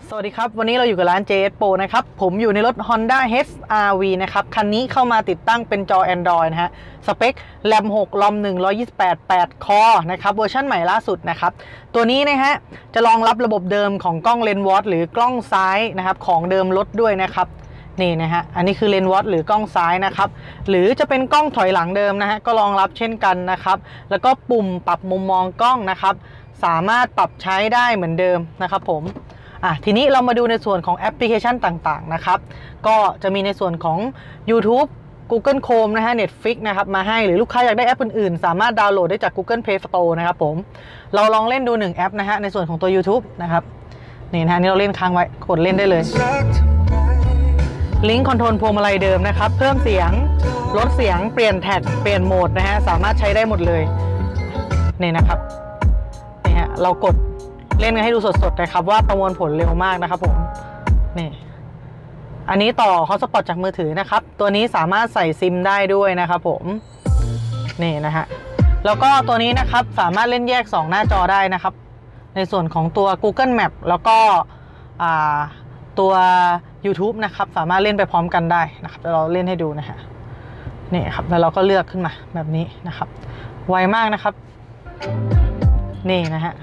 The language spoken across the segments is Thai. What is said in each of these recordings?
สวัสดีครับวันนี้เราอยู่กับร้าน JS Pro นะครับผมอยู่ในรถ Honda HR-V นะครับคันนี้เข้ามาติดตั้งเป็นจอ Android นะฮะสเปค RAM 6 ROM 1 128 8 คอนะครับเวอร์ชันใหม่ล่าสุดนะครับตัวนี้นะฮะจะรองรับระบบเดิมของกล้องเลนส์วอตหรือกล้องซ้ายนะครับของเดิมรถด้วยนะครับนี่นะฮะอันนี้คือเลนส์วอตหรือกล้องซ้ายนะครับหรือจะเป็นกล้องถอยหลังเดิมนะฮะก็รองรับเช่นกันนะครับแล้วก็ปุ่มปรับมุมมองกล้องนะครับสามารถปรับใช้ได้เหมือนเดิมนะครับผมทีนี้เรามาดูในส่วนของแอปพลิเคชันต่างๆนะครับก็จะมีในส่วนของ YouTube Google Chrome นะฮะ Netflix นะครับมาให้หรือลูกค้าอยากได้แอปอื่นๆสามารถดาวน์โหลดได้จาก Google Play Store นะครับผมเราลองเล่นดู1แอปนะฮะในส่วนของตัว YouTube นะครับนี่นะฮะนี่เราเล่นค้างไว้กดเล่นได้เลยลิงก์คอนโทรลพวงมาลัยเดิมนะครับเพิ่มเสียงลดเสียงเปลี่ยนแท็กเปลี่ยนโหมดนะฮะสามารถใช้ได้หมดเลยนี่นะครับนี่ฮะเรากดเล่นกันให้ดูสดๆนะครับว่าประมวลผลเร็วมากนะครับผมนี่อันนี้ต่อฮอตสปอตจากมือถือนะครับตัวนี้สามารถใส่ซิมได้ด้วยนะครับผมนี่นะฮะแล้วก็ตัวนี้นะครับสามารถเล่นแยก2หน้าจอได้นะครับในส่วนของตัว Google Map แล้วก็ตัว YouTube นะครับสามารถเล่นไปพร้อมกันได้นะครับเราเล่นให้ดูนะฮะนี่ครับแล้วเราก็เลือกขึ้นมาแบบนี้นะครับไวมากนะครับนี่นะฮะ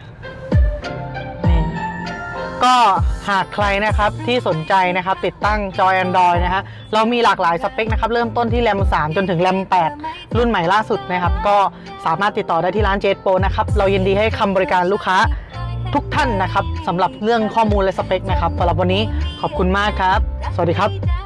ก็หากใครนะครับที่สนใจนะครับติดตั้งจอ Android นะฮะเรามีหลากหลายสเปคนะครับเริ่มต้นที่ RAM 3 จนถึง RAM 8 รุ่นใหม่ล่าสุดนะครับก็สามารถติดต่อได้ที่ร้าน JS Pro นะครับเรายินดีให้คำบริการลูกค้าทุกท่านนะครับสำหรับเรื่องข้อมูลและสเปคนะครับสำหรับวันนี้ขอบคุณมากครับสวัสดีครับ